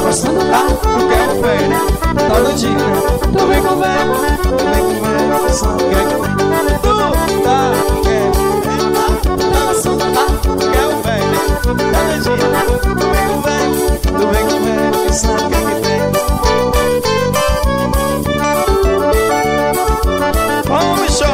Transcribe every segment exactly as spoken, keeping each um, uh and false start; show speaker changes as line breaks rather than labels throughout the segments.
gostando, tá? Tu quer o velho, né? Tá doidinho, né? Tu vem com o velho, tu vem com o velho, tu só quer que tem. Tu tá, quer, tá? Tá gostando, tá? Tu quer o velho, né? Tá doidinho, né? Tu vem com o velho, tu vem com o velho, tu só quer que tem. Vamos, bicho!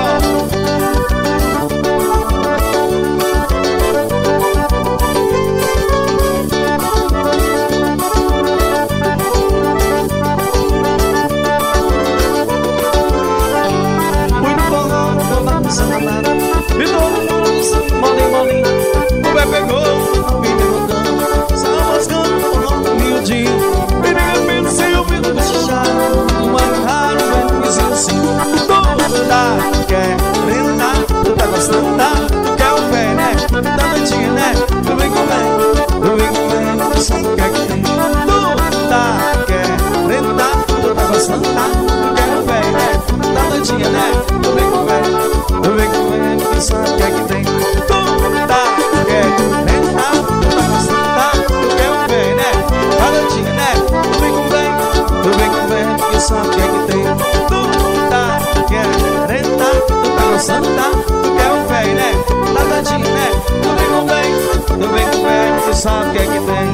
E todo mundo molinho, molinho. O pé pegou, me derrotando. Só moscando, forrando, miudinho. Me arrependo sem ouvido bochechado. Uma raro, velho, dizendo assim. Tu tá, querendo, tá? Tu tá gostando, tá? Tu quer o pé, né? Tá doidinho, né? Tu vem com o pé, tu vem com o pé, tu só quer que tem. Tu tá, querendo, tá? Tu tá gostando, tá? Tu quer o pé, né? Tá doidinho, né? Tu vem com o pé, tu vem com o pé, tu só quer que tem. Tu tá, querendo, tá? Tu tá gostando, tá? Tu quer o pé, né? Tá doidinho, né? Tu vem com o pé, tu vem com o pé, tu só quer que tem. Tu tá, querendo, tá? Tu tá gostando, tá? Tu quer o pé, né? Tá doidinho, né? Tu vem com o pé, tu vem com o pé, tu só quer que tem.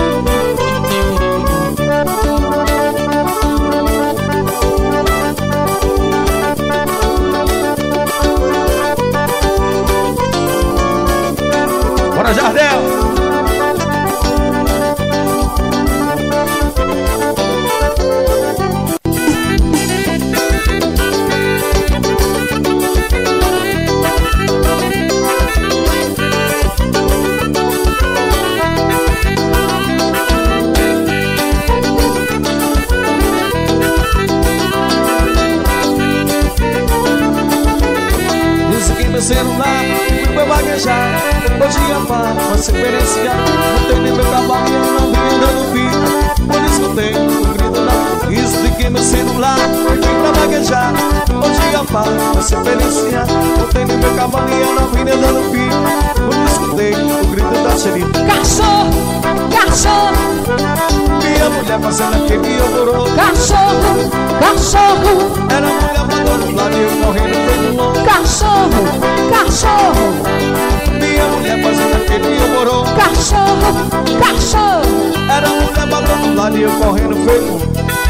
Bora, Jardel! Disse que meu celular fui pra vaguejar. Hoje a farra, você experienciar. Não tem nem meu cavalo e eu não vim andando fio. Quando escutei o grito da isso de que meu celular fui pra vaguejar. Hoje a farra, você experienciar. Não tem nem meu cavalo e eu não vim andando fio. Quando escutei o grito da xerife.
Cachorro, cachorro.
Minha mulher fazendo aquele alvoroço.
Cachorro, cachorro.
Era a mulher mandando lá e eu correndo pelo longe.
Cachorro, cachorro.
Minha mulher fazendo aquele alvoroço.
Cachorro, cachorro.
Era a mulher batendo lá e eu correndo pelo longe.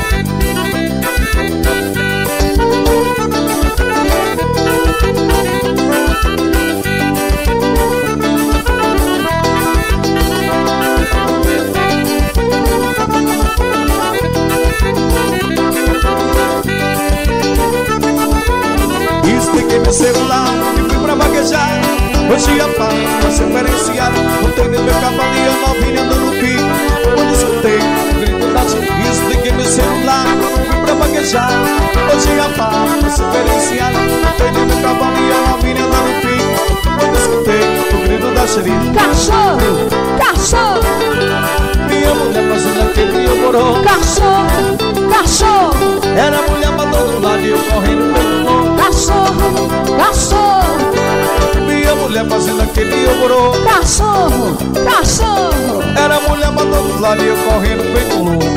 Expliquei meu celular e fui pra vaguejar. Hoje a paz vai ser diferenciada. Não tem nem meu cavalo e eu não vim andando fio. Quando escutei o grito da gente. Expliquei meu celular e fui pra vaguejar. Hoje a paz vai ser diferenciada. Não tem nem meu cavalo e eu não vim andando fio. Quando escutei o grito da xerife.
Cachorro, cachorro.
Minha mulher fazendo aquele alvoroço.
Cachorro, cachorro.
Era a mulher pra todo lado e eu correndo pelo longe.
Cachorro, cachorro.
Minha mulher fazendo aquele alvoroço.
Cachorro, cachorro.
Era a mulher pra todo lado e eu correndo pelo longe.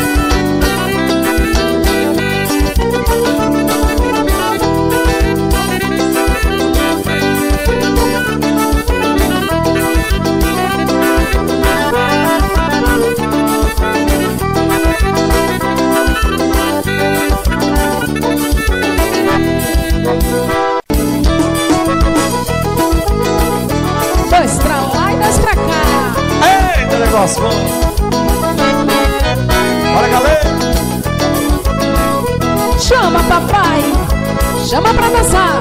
Dois pra lá e dois pra cá.
Eita, negócio bom! Bora, galera!
Chama, papai. Chama pra dançar.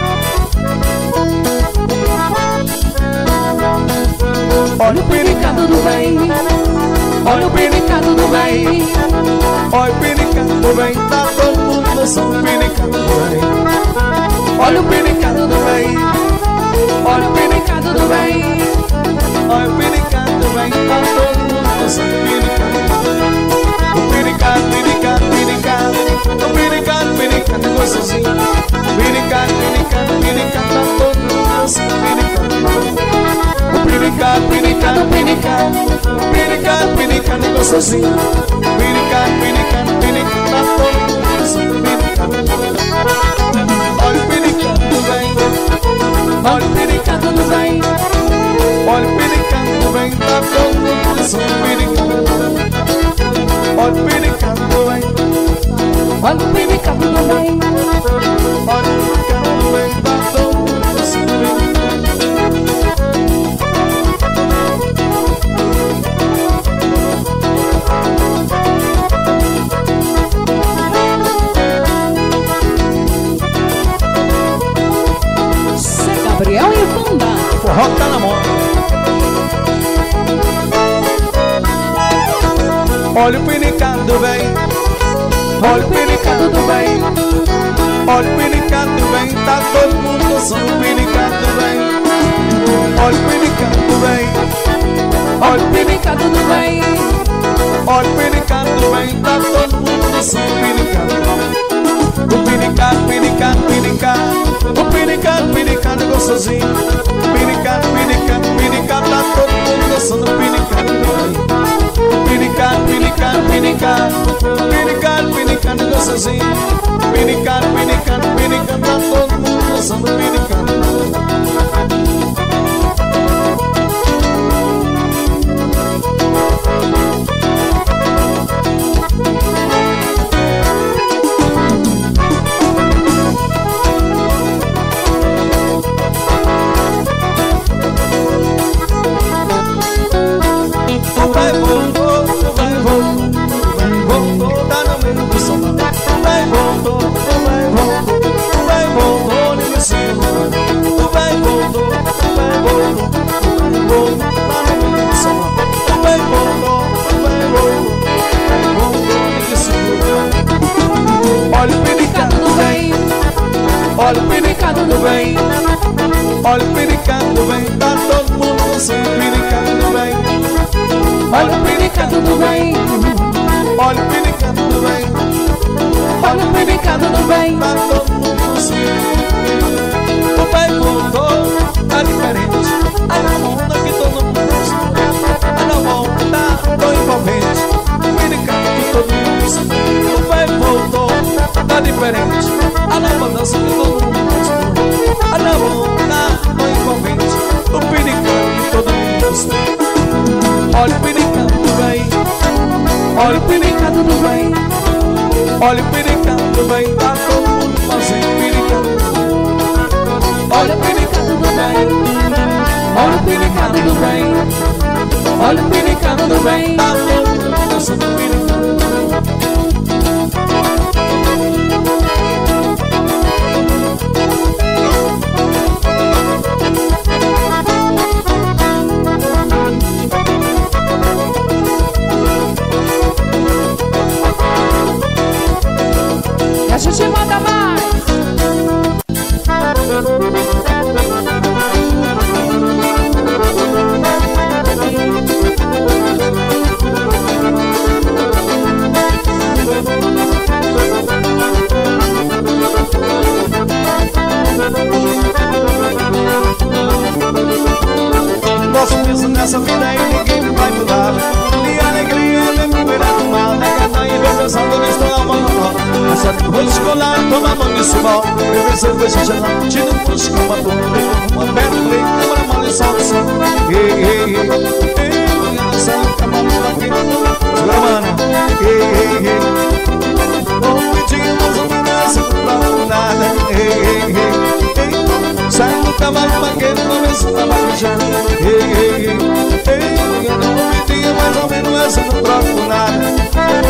Olha o piricado do bem. Olha o piricado do bem. Olha o piricado do bem. Tá todo mundo dançando o piricado do bem. Olha o piricado do bem. Olha o piricado do bem. Olha o piricado do bem. Tá todo mundo dançando o piricado do bem. O piricado, piricado, piricado. O piricado, piricado, gostosinho. Piricado, piricado, piricado. Tá todo mundo dançando o piricado do bem. O piricado, piricado, piricado. Piricado, piricado, pinicando gostosinho. Pinicando, pinicando, pinicando, tá todo mundo assim, pinicando. Olha o pinicando vem, olha o pinicando vem, olha o pinicando vem, tá todo mundo assim, pinicando. Olha o pinicando vem,
olha o pinicando vem,
olha o pinicando vem, tá todo mundo assim, pinicando.
Gabriel e Banda.
Forró tá na moda. Olha o pinicado vem, olha o pinicado vem, olha o pinicado vem, tá todo mundo dançando. O pinicado vem, olha o pinicado vem, olha o pinicado vem, olha o pinicado vem, tá todo mundo dançando. O pinicado, o pinicado, pinicado, pinicado, o pinicado, pinicado gostosinho. Pinicado, pinicado, pinicado, tá todo mundo dançando. O pinicado vem, pinicado, pinicado, pinicado, pinicado, pinicado gostosinho. Pinicado, pinicado, pinicado, tá todo mundo dançando. Pinicado. Vai, voltou, vai, voltou, vai, voltou, tá no meio do som. Vai, voltou, vai, voltou, vai, voltou, ninguém se enrola. Vai, voltou, vai, voltou, vai, voltou, tá no meio do som. Vai, voltou, vai, voltou, vai, voltou, ninguém se enrola. Olha o pinicado do bem, olha o pinicado do bem, olha o pinicado vem, tá todo mundo dançando. O pinicado vem, olha o pinicado do bem, olha o pinicado do bem, olha o pinicado do bem, tá todo mundo assim. O pai voltou, tá diferente, a na onda que todo mundo gosta, a na onda tão envolvente, o pinicado que todo mundo gosta. O pai voltou, tá diferente, a na balança que todo mundo gosta, a na onda tão envolvente, o pinicado que todo mundo gosta. Olha o pinicado do bem, olha o pinicado do bem, olha o pinicado do bem, tá todo mundo fazendo pinicado. Olha o pinicado do bem, olha o pinicado do bem, olha o pinicado do bem, tá todo mundo dançando pinicado.
A gente manda mais.
Nosso peso nessa vida aí ninguém vai mudar. De alegria, de viver do mal, na cada e ver pensando nisso na mão. Essa vou escolar, toma banho e suor. Beber cerveja gelada, tira um puxo com uma dor. Uma perna preta, uma mala e salsa. Ei, ei, ei, ei, essa cavalo aqui. Segura, mana. Ei, ei, ei. Vou pedir mais uma graça pra nada. Ei, ei, ei. Sai do cavalo vaqueiro, começa a vaquejar. Ei, ei, ei, ei. Eu não vou pedir mais ou menos essa, não troco nada.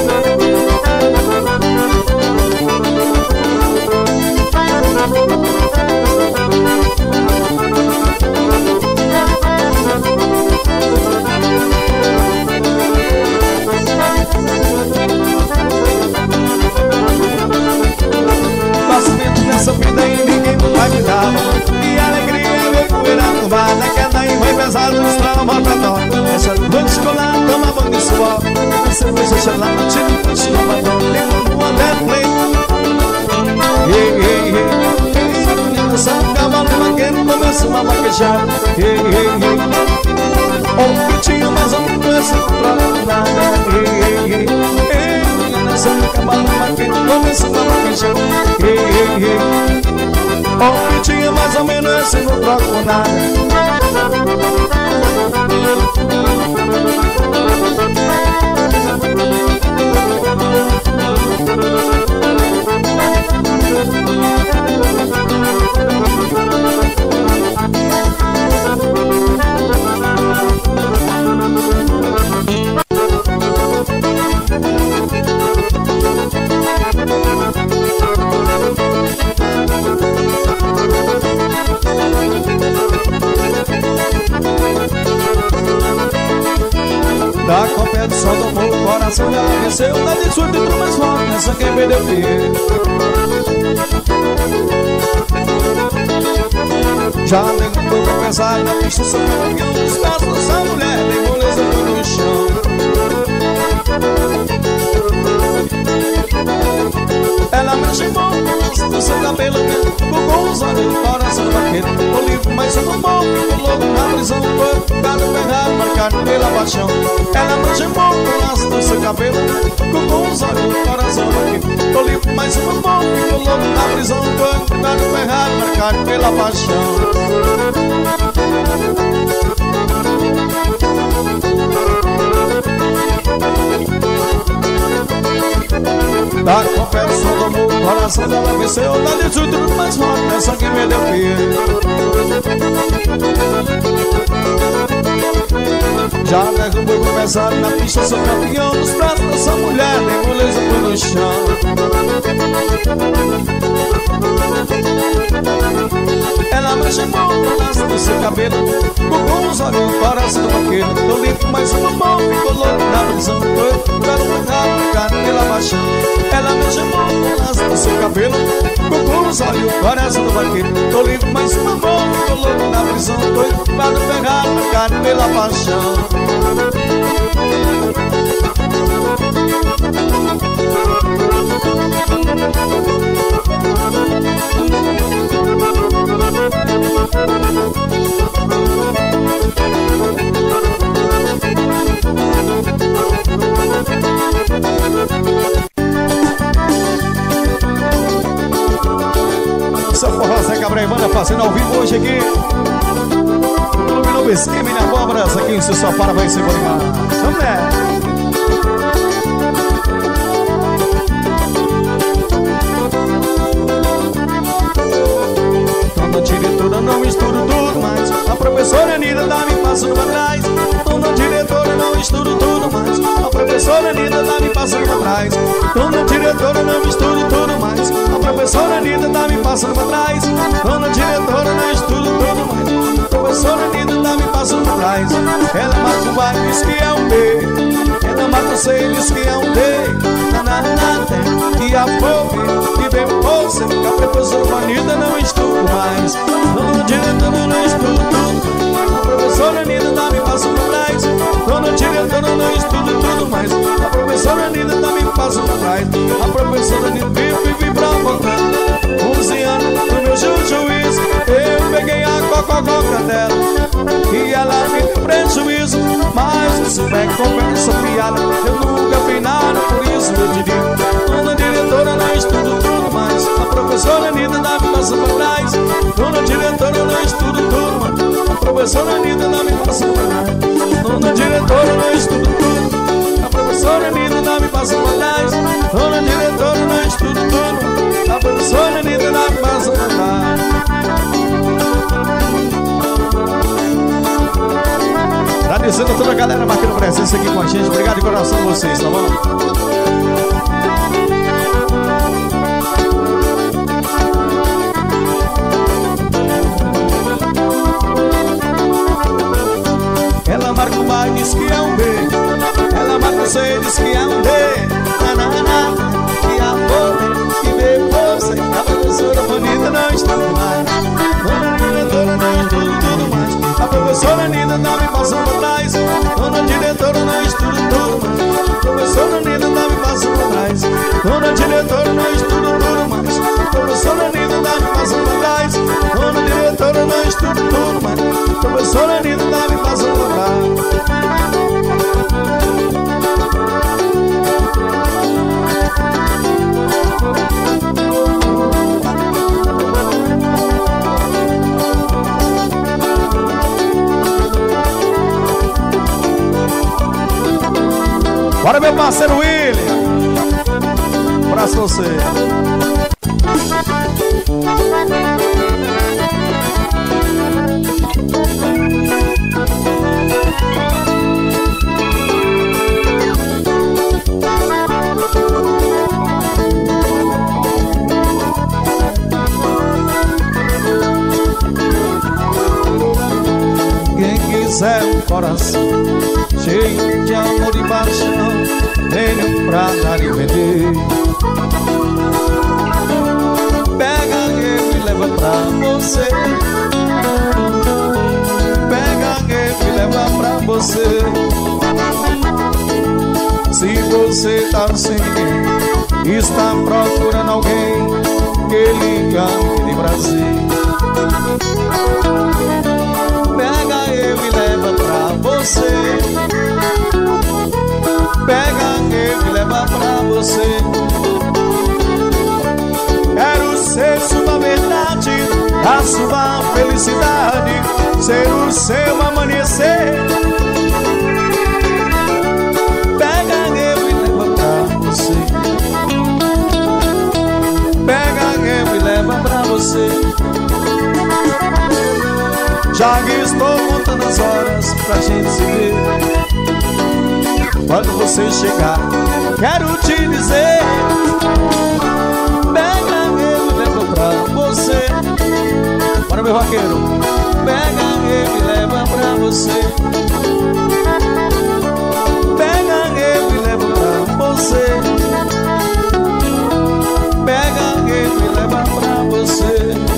Passo medo nessa vida e ninguém vai me dar. E alegria ver poeira no bar. Na queda e vai pesado, nos traumas pra dó. Essa lua de escolar, toma banho de suor. A cerveja gelada, tira um puxo no batom. Ligo no andar play. Ei, ei, ei. Essa cavalo vaqueiro começa a vaquejar. Ei, ei, ei. Um pitinho mais um se controla nada. Ei, ei, ei, nessa cavalo batendo, começou a baixar. Ei, ei, ei, o que tinha mais ou menos esse não troco nada. Da competição tomou o coração dela, venceu. Da de surdo entrou mais forte, nessa quem perdeu o filho. Já negou pra pensar na pista, sou campeão dos passos dessa mulher, tem moleza no chão. Ela me chamou do seu cabelo, com os olhos do coração vaqueiro. O livro mais um bombom, ficou louco na prisão. Foi ficado errado, marcado pela paixão. Ela me chamou do laço do seu cabelo, com os olhos do coração vaqueiro. O livro mais um bombom, ficou louco na prisão. Foi ficado errado, marcado pela paixão. Da competição tomou o coração dela, venceu. Da de tudo mais forte, nessa que me deu filho. Já derrubou o pesado na pista, sou campeão dos pratos dessa mulher, nem moleza no chão. Ela me chamou do laço do seu cabelo, com os olhos do coração vaqueiro. Tô limpo, mas uma mão ficou louco na prisão. Foi para um errado, cara, pela paixão. Ela me chamou do laço do seu cabelo, com os olhos do coração do vaqueiro. Tô limpo, mas uma mão ficou louco na prisão. Foi para um errado, cara, pela paixão. Seu forró Zé Gabriel manda fazendo ao vivo hoje aqui no Clube Esquema e na Cobras, aqui em seu sofá vai ser bom demais. Vamos lá. Dona diretora, não misturo tudo mais. A professora Anida dá me passando pra trás. Dona diretora, não misturo tudo mais. A professora Anida dá me passando pra trás. Dona diretora, não misturo tudo mais. A professora Anida dá me passando pra trás. Dona diretora, não misturo tudo mais. A professora Anida dá me passando pra trás. Ela mata o bairro, diz que é um B. Ela mata o C, diz que é um D. Na na na, e a pobre, e bem você. Que a professora Anida não estudo mais. Dona diretora, não estudo tudo. A professora Anida dá me passando pra trás. Dona diretora, não estudo tudo mais. A professora Anida dá me passando pra trás. A professora Anida vive, vive pra voltar. onze anos no meu juízo, eu peguei a coca-coca dela e ela me deu prejuízo. Mas se souber conversa piada, eu nunca fiz nada, por isso eu diria. Dona diretora, não estudo tudo mais. A professora Anida dá me passando pra trás. Dona diretora, não estudo tudo mais. A professora Anida dá me passando pra trás. Dona diretora, não estudo tudo. A professora Anida dá me passando pra trás. Dona diretora, não estudo tudo. A professora Anida dá me passando pra trás. Agradecendo a toda a galera marcando presença aqui com a gente. Obrigado de coração a vocês, tá bom? Ela marca o bar, diz que é um B. Ela marca o C, diz que é um D. Nanana, e a boca, que vê você. A professora bonita não estuda mais. Dona diretora não estuda tudo mais. A professora Anida dá me passando pra trás. Dona diretora não estuda tudo mais. A professora Anida dá me passando pra trás. Dona diretora não estuda tudo mais. A professora Anida dá me passando pra trás. Dona diretora não estuda tudo mais. A professora Anida dá me passando pra trás. parceiro William, um abraço pra você. Quem quiser um coração cheio de amor e paixão, venha pra dar e vender. Pega ele e leva pra você. Pega ele e leva pra você. Se você tá sem ninguém, está procurando alguém que lhe ame de Brasil, pega ele e leva pra você. Pega ele e leva pra você. Quero ser sua verdade, a sua felicidade, ser o seu amanhecer. Pega ele e leva pra você. Pega ele e leva pra você. Já que estou contando as horas pra gente se ver, quando você chegar, quero te dizer, pega ele e leva pra você. Para meu vaqueiro, pega ele e leva pra você. Pega ele e leva pra você. Pega ele e leva pra você.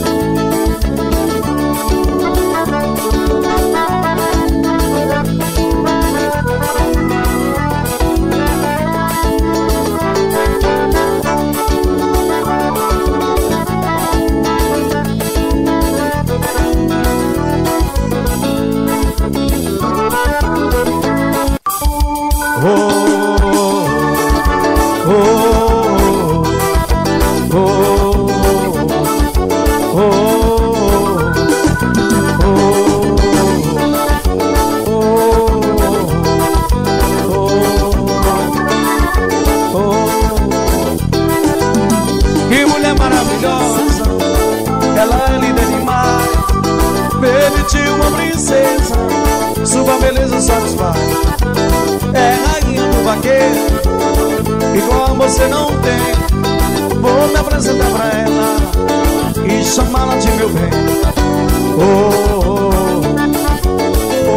Que mulher maravilhosa, ela é linda demais. Baby, tinha uma princesa, sua beleza satisfaz. É rainha do vaqueiro, igual você não tem. Vou me apresentar pra ela e chamá-la de meu bem. Oh, oh, oh,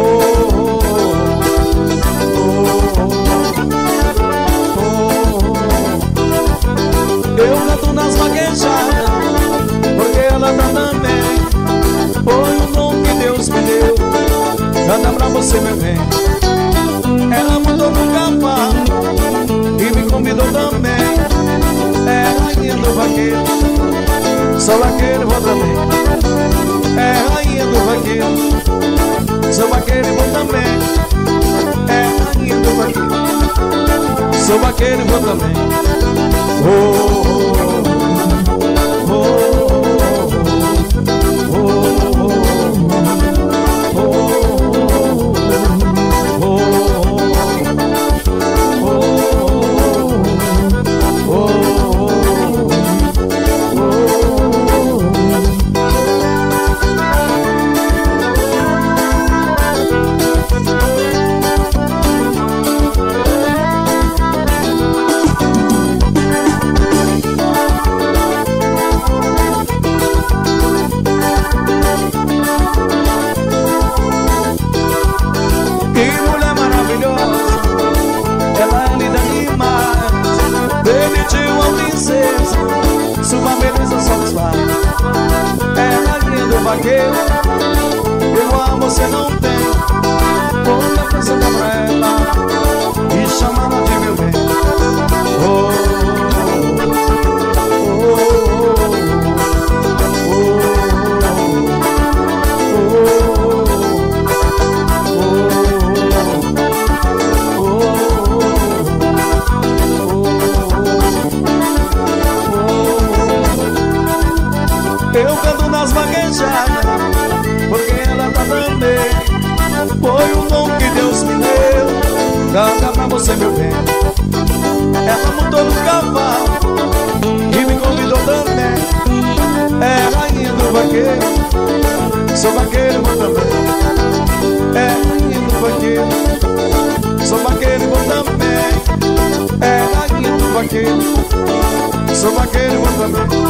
oh, oh. Eu canto nas vaquejadas, porque ela tá também. Foi o dom que Deus me deu, canta pra você, meu bem. Ela mandou no cavalo e me convidou também. É rainha do vaqueiro, sou vaqueiro e vou também. É rainha do vaqueiro, sou vaqueiro e vou também. É rainha do vaqueiro, sou vaqueiro e vou também. Oh, oh, oh, oh, oh, oh, oh, oh, oh, sua beleza satisfaz. É rainha do vaqueiro, igual você não tem. Vou me apresentar pra ela e chamá-la de meu bem. Oh, oh, oh, eu canto nas vaquejadas, vaqueiro, sou vaqueiro bom também. É rainha do vaqueiro, sou vaqueiro bom também. É rainha do vaqueiro, sou vaqueiro bom também.